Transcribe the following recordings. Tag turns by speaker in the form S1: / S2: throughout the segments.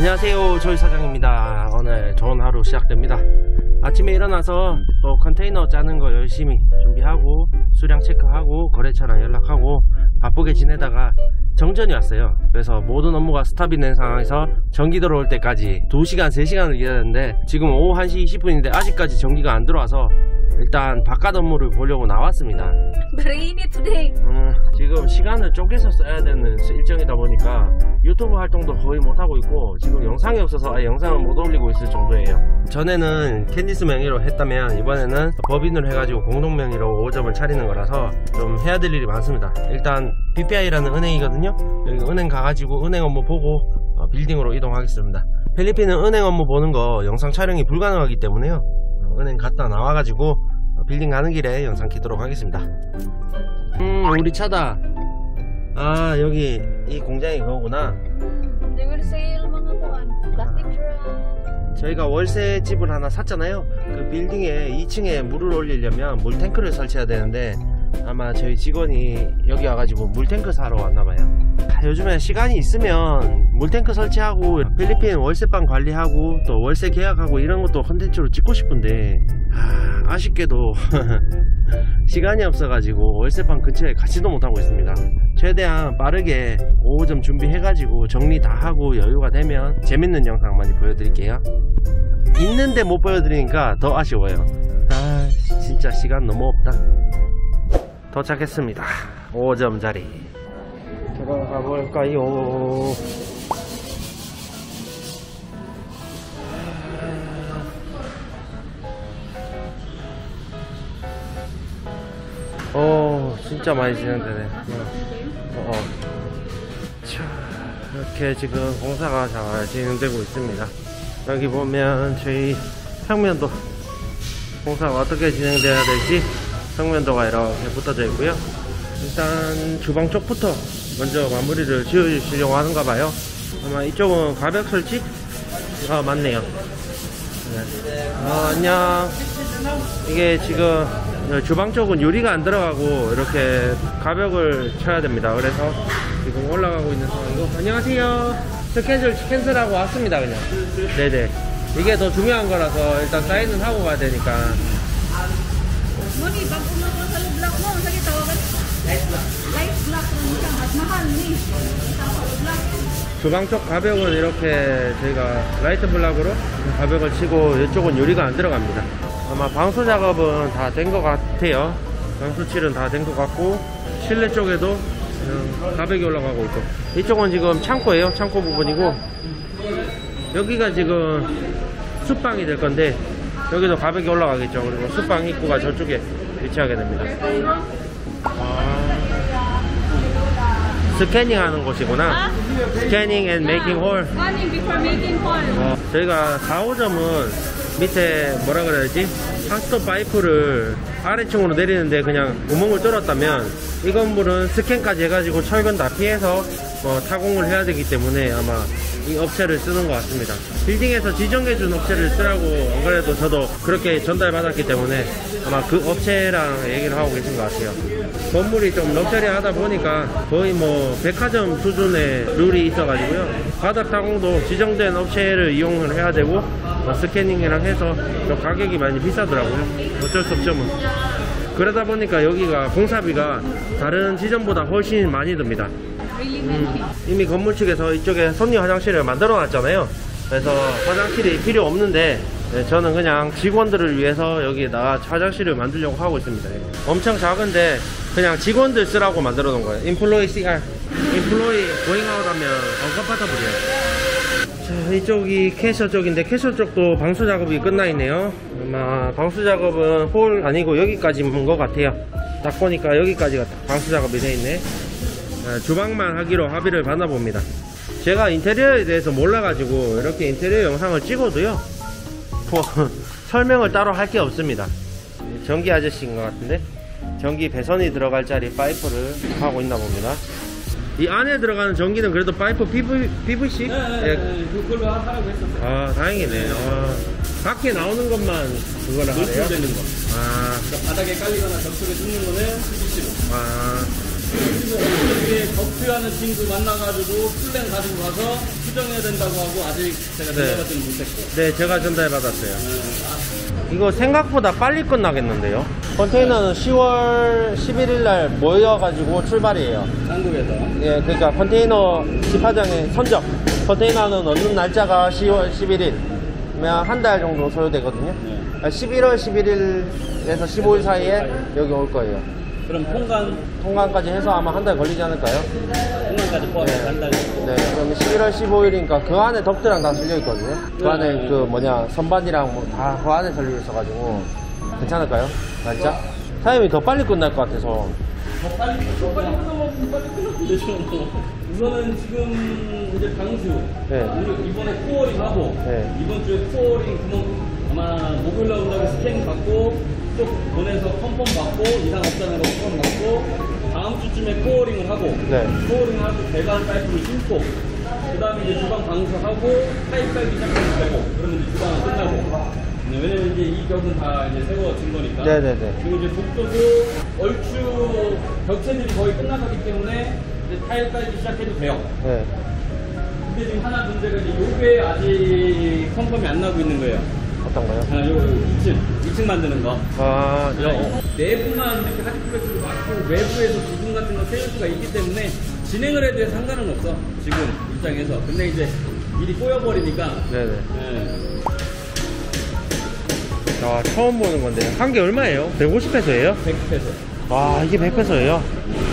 S1: 안녕하세요, 조이 사장입니다. 오늘 좋은 하루 시작됩니다. 아침에 일어나서 또 컨테이너 짜는 거 열심히 준비하고 수량 체크하고 거래처랑 연락하고 바쁘게 지내다가 정전이 왔어요. 그래서 모든 업무가 스탑이 된 상황에서 전기 들어올 때까지 2시간 3시간을 기다렸는데 지금 오후 1시 20분인데 아직까지 전기가 안 들어와서 일단 바깥 업무를 보려고 나왔습니다.
S2: Very in it today.
S1: 지금 시간을 쪼개서 써야 되는 일정이다 보니까 유튜브 활동도 거의 못하고 있고 지금 영상이 없어서 아예 영상을 못 올리고 있을 정도예요. 전에는 캔디스 명의로 했다면 이번에는 법인으로 해가지고 공동 명의로 5점을 차리는 거라서 좀 해야 될 일이 많습니다. 일단 BPI라는 은행이거든요. 여기 은행 가가지고 은행 업무 보고 빌딩으로 이동하겠습니다. 필리핀은 은행 업무 보는 거 영상 촬영이 불가능하기 때문에요. 은행 갔다 나와가지고 빌딩 가는 길에 영상 키도록 하겠습니다. 우리 차다. 아, 여기 이 공장이 그거구나.
S2: They will sell mga kuan, plastic drum.
S1: 저희가 월세 집을 하나 샀잖아요. 그 빌딩에 2층에 물을 올리려면 물탱크를 설치해야 되는데 아마 저희 직원이 여기 와가지고 물탱크 사러 왔나봐요. 요즘에 시간이 있으면 물탱크 설치하고 필리핀 월세방 관리하고 또 월세 계약하고 이런 것도 컨텐츠로 찍고 싶은데 아쉽게도 시간이 없어가지고 월세방 근처에 가지도 못하고 있습니다. 최대한 빠르게 5점 준비해가지고 정리 다 하고 여유가 되면 재밌는 영상 많이 보여드릴게요. 있는데 못 보여드리니까 더 아쉬워요. 아, 진짜 시간 너무 없다. 도착했습니다. 5점 자리 들어가 볼까요? 진짜 많이 진행되네. 자, 이렇게 지금 공사가 잘 진행되고 있습니다. 여기 보면 저희 평면도 공사가 어떻게 진행돼야 될지 평면도가 이렇게 붙어져 있고요. 일단 주방 쪽부터 먼저 마무리를 지어주시려고 하는가 봐요. 아마 이쪽은 가벽 설치? 맞네요. 네. 안녕. 이게 지금 주방 쪽은 유리가 안 들어가고 이렇게 가벽을 쳐야 됩니다. 그래서 지금 올라가고 있는 상황이고. 안녕하세요. 스케줄 캔슬하고 왔습니다. 그냥. 네네. 이게 더 중요한 거라서 일단 사인은 하고 가야 되니까.
S2: Moni, pag umuwi sa block mo, sige tawagan. Light block rin siya, mas mahal ni.
S1: 주방 쪽 가벽은 이렇게 저희가 라이트 블락으로 가벽을 치고 이쪽은 유리가 안 들어갑니다. 아마 방수 작업은 다 된 것 같아요. 방수칠은 다 된 것 같고 실내 쪽에도 가벽이 올라가고 있고 이쪽은 지금 창고예요. 창고 부분이고 여기가 지금 숯방이 될 건데 여기도 가벽이 올라가겠죠. 그리고 숯방 입구가 저쪽에 위치하게 됩니다. 스캐닝 하는 곳이구나. 스캐닝 앤 메이킹 홀.
S2: Scanning before making call.
S1: 저희가 4, 5점은 밑에 뭐라 그래야지? 하스톱 파이프를 아래층으로 내리는데 그냥 구멍을 뚫었다면 이 건물은 스캔까지 해가지고 철근 다 피해서 타공을 해야 되기 때문에 아마 이 업체를 쓰는 것 같습니다. 빌딩에서 지정해준 업체를 쓰라고 안 그래도 저도 그렇게 전달받았기 때문에 아마 그 업체랑 얘기를 하고 계신 것 같아요. 건물이 좀 럭셔리하다 보니까 거의 백화점 수준의 룰이 있어가지고요. 바닥 타공도 지정된 업체를 이용을 해야 되고 스캐닝이랑 해서 좀 가격이 많이 비싸더라고요. 어쩔 수 없죠 뭐. 그러다 보니까 여기가 공사비가 다른 지점보다 훨씬 많이 듭니다. 이미 건물 측에서 이쪽에 손님 화장실을 만들어 놨잖아요. 그래서 화장실이 필요 없는데 저는 그냥 직원들을 위해서 여기다가 화장실을 만들려고 하고 있습니다. 엄청 작은데 그냥 직원들 쓰라고 만들어 놓은 거예요. Employee CR, Employee going out 하면 uncomfortable이에요. 자, 이쪽이 캐셔 쪽인데 캐셔 쪽도 방수 작업이 끝나 있네요. 아마 방수 작업은 홀 아니고 여기까지인 것 같아요. 딱 보니까 여기까지가 방수 작업이 돼 있네. 주방만 하기로 합의를 받나 봅니다. 제가 인테리어에 대해서 몰라가지고 이렇게 인테리어 영상을 찍어도요 설명을 따로 할 게 없습니다. 전기 아저씨인 것 같은데 전기 배선이 들어갈 자리 파이프를 하고 있나 봅니다. 이 안에 들어가는 전기는 그래도 파이프 PVC?
S3: 네, 그걸로 하라고 했었어요.
S1: 아, 다행이네. 밖에 나오는 것만 그거를 하래요?
S3: 노출되는 거.
S1: 그러니까
S3: 바닥에 깔리거나 벽속에 뚫는 거는 PVC로.
S1: 아,
S3: 그리고 어떻게 업투하는 친구 만나가지고 플랜 가지고 가서 수정해야 된다고 하고 아직 제가 전달받지는 못했고.
S1: 네, 제가 전달받았어요. 이거 생각보다 빨리 끝나겠는데요. 컨테이너는 10월 11일 날 모여가지고 출발이에요.
S3: 한국에서.
S1: 예, 그러니까 컨테이너 집화장에 선적. 컨테이너는 얻는 날짜가 10월 11일. 면 한 달 정도 소요되거든요. 11월 11일에서 15일 사이에 여기 올 거예요.
S3: 그럼
S1: 통관까지 해서 아마 한 달 걸리지 않을까요?
S3: 통관까지 포함해서 한 달.
S1: 네, 그럼 11월 15일이니까 그 안에 덕트랑 다 실려 있거든요. 그 안에 그 뭐냐 선반이랑 뭐 다 그 안에 걸려 있어가지고 괜찮을까요? 날짜? 타임이 더 빨리 끝날 것 같아서.
S3: 더 빨리 끝나면 빨리 끝나면 되죠. 우선은 지금 이제 방수.
S1: 네.
S3: 그리고 이번에 코어링 하고.
S1: 네.
S3: 이번 주에 코어링 아마 목요일 날 온다고 스캔 받고 또 보내서 컨펌 받고 이상 없다는 거 컨펌 받고 다음 주쯤에 코어링을 하고.
S1: 네.
S3: 코어링을 하고 배관 파이프를 심고. 그 다음에 이제 주방 방수하고 파이프 깔기 시작하면 되고. 그러면 이제 주방은 끝나고. 왜냐면 이제 이 벽은 다 이제 세워진 거니까.
S1: 네네네.
S3: 그리고 이제 복도도 얼추 벽체들이 거의 끝나가기 때문에 이제 타일 깔기 시작해도 돼요.
S1: 네.
S3: 근데 지금 하나 문제가 이제 요게 아직 컨펌이 안 나고 있는 거예요.
S1: 어떤 거요?
S3: 요 2층 만드는 거.
S1: 아,
S3: 내부만 이렇게 하드플렉스로 막고 외부에서 부분 같은 거 세울 수가 있기 때문에 진행을 해도 상관은 없어. 지금 입장에서. 근데 이제 일이 꼬여버리니까.
S1: 네네.
S3: 네.
S1: 아, 처음 보는 건데. 한 개 얼마예요? 150페소예요?
S3: 100페소.
S1: 와, 이게 100페소예요?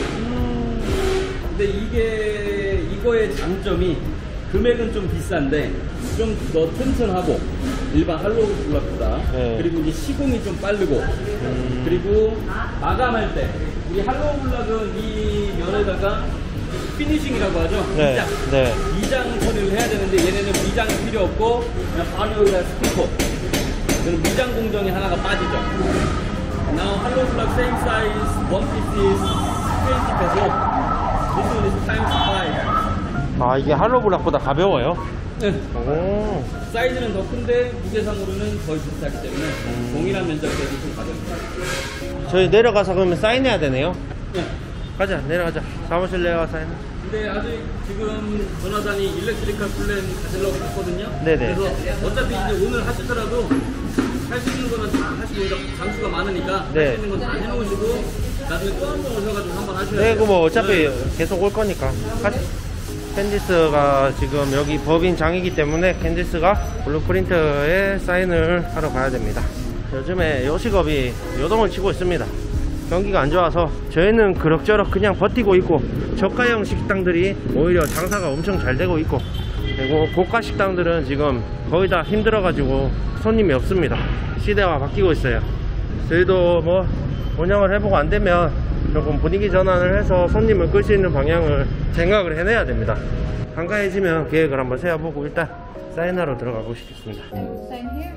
S3: 근데 이거의 장점이 금액은 좀 비싼데 좀 더 튼튼하고 일반 할로우 블럭보다.
S1: 네.
S3: 그리고 이제 시공이 좀 빠르고 그리고 마감할 때 우리 할로우 블럭은 이 면에다가 피니싱이라고 하죠.
S1: 네.
S3: 미장.
S1: 네.
S3: 미장 처리를 해야 되는데 얘네는 미장이 필요 없고 그냥 바로 여기다 스티커. 그럼 미장 공정이 하나가 빠지죠. Now hollow block same size, one piece is 20 peso. This one is times 5.
S1: 아, 이게 할로블락보다 가벼워요?
S3: 네.
S1: 오.
S3: 사이즈는 더 큰데 무게상으로는 거의 비슷하기 때문에 동일한 면적에도 좀 가볍다.
S1: 저희 내려가서 그러면 사인해야 되네요?
S3: 네.
S1: 가자, 내려가자. 사무실 내려가 사인.
S3: 근데 아직 지금 전화단이 일렉트리컬 플랜 가지려고 했거든요.
S1: 네네.
S3: 그래서 어차피 이제 오늘 하시더라도 할 수 있는 거는 다 하시고 이제 장수가 많으니까
S1: 네.
S3: 할 수 있는 건 다 해놓으시고 나중에 또 한 번 오셔가지고 한번 하셔야
S1: 네,
S3: 돼요.
S1: 그 뭐 어차피 계속 올 거니까. 가자. 캔디스가 지금 여기 법인 장이기 때문에 캔디스가 블루프린트에 사인을 하러 가야 됩니다. 요즘에 요식업이 요동을 치고 있습니다. 경기가 안 좋아서 저희는 그럭저럭 그냥 버티고 있고 저가형 식당들이 오히려 장사가 엄청 잘 되고 있고 그리고 고가 식당들은 지금 거의 다 힘들어가지고 손님이 없습니다. 시대가 바뀌고 있어요. 저희도 뭐 운영을 해보고 안 되면 조금 분위기 전환을 해서 손님을 끌 수 있는 방향을 생각을 해내야 됩니다. 한가해지면 계획을 한번 세워보고 일단 사인하러 들어가 보시겠습니다.
S2: Sign here.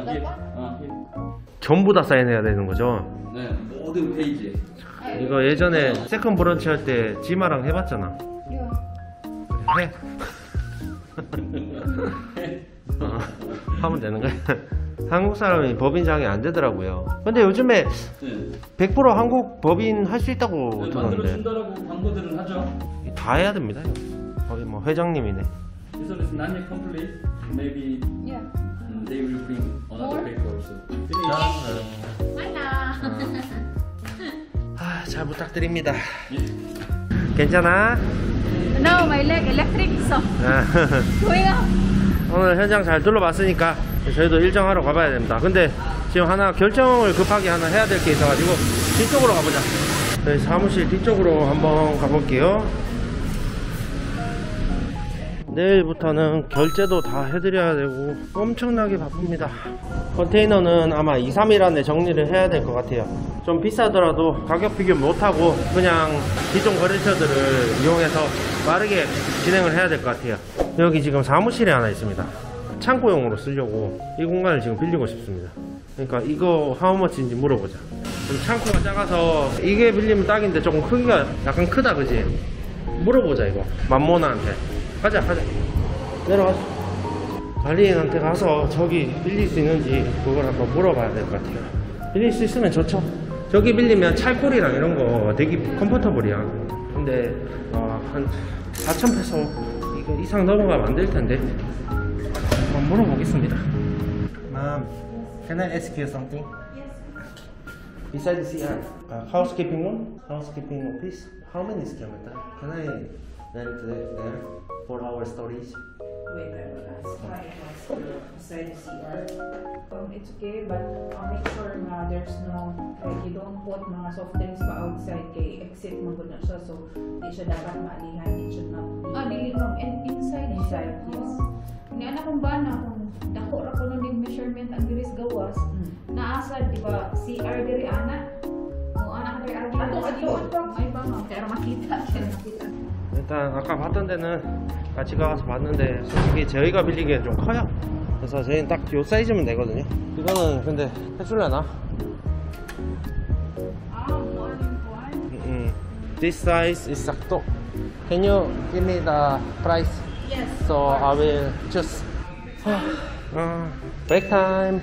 S1: 전부 다 사인해야 되는 거죠?
S3: 네, 모든 페이지에.
S1: 이거 예전에 세컨 브런치 할 때 지마랑 해봤잖아.
S2: Yeah.
S1: 해. 하면 되는 거야. 한국 사람이 법인장이 안 되더라고요. 근데 요즘에
S3: 네.
S1: 100% 한국 법인 할 수 있다고
S3: 네,
S1: 들었는데
S3: 만들어준다라고 광고들은 하죠.
S1: 다 해야 됩니다. 거의 뭐 회장님이네.
S3: This one is not yet complete. Maybe
S2: Yeah.
S3: they will bring another paper also. Finish.
S1: 잘 부탁드립니다. 괜찮아?
S2: No, my leg electric so. Going up.
S1: 오늘 현장 잘 둘러봤으니까 저희도 일정하러 가봐야 됩니다. 근데 지금 하나 결정을 급하게 하나 해야 될 게 있어가지고 뒤쪽으로 가보자. 저희 사무실 뒤쪽으로 한번 가볼게요. 내일부터는 결제도 다 해드려야 되고 엄청나게 바쁩니다. 컨테이너는 아마 2-3일 안에 정리를 해야 될 것 같아요. 좀 비싸더라도 가격 비교 못하고 그냥 기존 거래처들을 이용해서 빠르게 진행을 해야 될 것 같아요. 여기 지금 사무실에 하나 있습니다. 창고용으로 쓰려고 이 공간을 지금 빌리고 싶습니다. 그러니까 이거 하우머치인지 물어보자. 좀 창고가 작아서 이게 빌리면 딱인데 조금 크기가 약간 크다 그지? 물어보자 이거 만모나한테. 가자 내려가자. 관리인한테 가서 저기 빌릴 수 있는지 그걸 한번 물어봐야 될 것 같아요. 빌릴 수 있으면 좋죠. 저기 빌리면 찰콜이랑 이런 거 되게 컴포터블이야. 근데 한 4,000페소 이거 이상 넘어가면 안 될 텐데 한번 물어보겠습니다. Mom, can I ask you something? Besides the CR, housekeeping room, housekeeping office, how many square meter? Can I rent there for our storage?
S2: Wait, I will ask why it was beside the CR. It's okay, but make sure na there's no, like you don't put mga soft drinks pa outside kay exit mo na siya, so di siya dapat maalihan, it should not be.
S4: Dili no, and inside
S2: Yes.
S4: Ni anak kong bana kung dako ra ko ng measurement ang diris gawas. Naasad di ba CR diri ana. O anak kay agi. Ay ba ma, pero makita.
S1: 일단 아까 봤던 데는 같이 가서 봤는데 솔직히 저희가 빌리기엔 좀 커요. 그래서 저희는 딱 요 사이즈면 되거든요. 이거는 근데 해줄래나? This size is sakto. Can you give me the price?
S2: Yes.
S1: So I will just break time.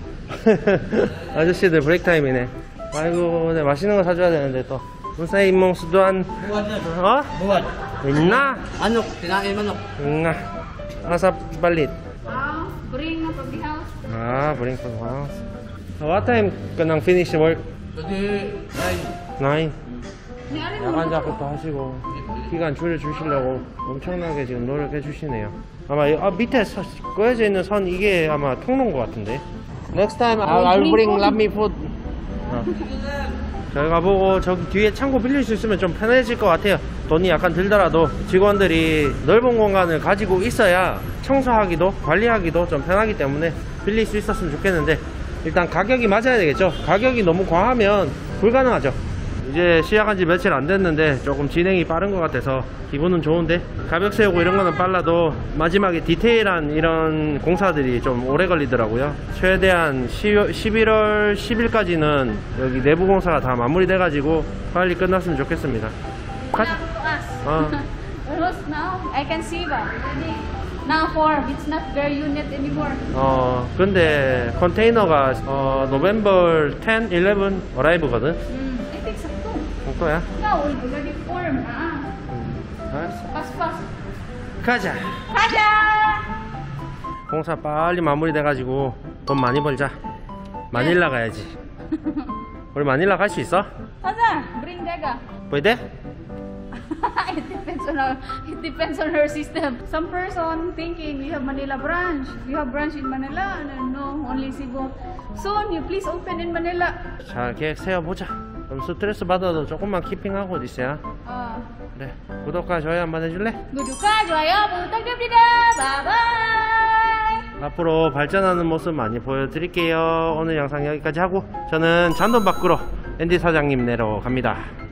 S1: 아저씨들 브레이크 타임이네. 아이고, 네, 맛있는 거 사줘야 되는데 또. Unsay imong suduan? Oh?
S3: Buwan.
S1: Inna.
S3: Manok, tinain manok.
S1: Inna. Asa balit?
S4: Bring na pag house.
S1: Bring from house. What time ka nang finish work?
S3: Pwede,
S1: 9.
S4: Ni ari mo.
S1: 야간 작업도 하시고 기간 줄여주시려고 엄청나게 지금 노력해 주시네요. 아마 밑에 꺼여져 있는 선 이게 아마 통로인 것 같은데. Next time I'll bring Love Me Food. 저희가 보고 저기 뒤에 창고 빌릴 수 있으면 좀 편해질 것 같아요. 돈이 약간 들더라도 직원들이 넓은 공간을 가지고 있어야 청소하기도 관리하기도 좀 편하기 때문에 빌릴 수 있었으면 좋겠는데 일단 가격이 맞아야 되겠죠. 가격이 너무 과하면 불가능하죠. 이제 시작한 지 며칠 안 됐는데 조금 진행이 빠른 것 같아서 기분은 좋은데 가벽 세우고 이런 거는 빨라도 마지막에 디테일한 이런 공사들이 좀 오래 걸리더라고요. 최대한 11월 10일까지는 여기 내부 공사가 다 마무리돼 가지고 빨리 끝났으면 좋겠습니다. 가자.
S4: Almost now I can see ba. Now 4, it's not their unit anymore.
S1: 근데 컨테이너가 November 10, 11 어라이브거든.
S4: I think sakto.
S1: 거야?
S4: Now already form na.
S1: 알았어.
S4: Pas.
S1: 가자. 공사 빨리 마무리돼 가지고 돈 많이 벌자. 마닐라 가야지. 우리 마닐라 갈 수 있어?
S4: Kaza, bring Dega.
S1: Pwede?
S4: It depends on her system. Some person thinking you have Manila branch. You have branch in Manila. No, only Cebu. Soon you please open in Manila.
S1: 잘 계획 세워보자. 그럼 스트레스 받아도 조금만 키핑하고 있어야. 그래. 구독과 좋아요 한번 해줄래?
S4: 구독과 좋아요 부탁드립니다. 바이바이.
S1: 앞으로 발전하는 모습 많이 보여드릴게요. 오늘 영상 여기까지 하고 저는 잔돈 밖으로 앤디 사장님 내러 갑니다.